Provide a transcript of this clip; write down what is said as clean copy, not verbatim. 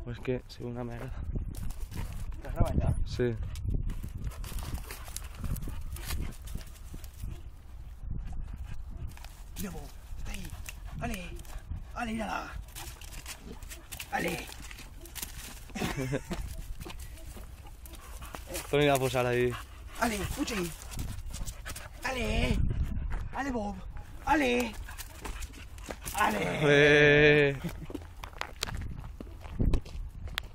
Pues que sigui una merda. T'has gravat ja? Sí. Mira, bo, està ahí. Ale, ale, mira-la. Ale. Torni a posar ahí. Ale, puja ahí. Ale. Ale, Bob. Ale. Ale. Ale.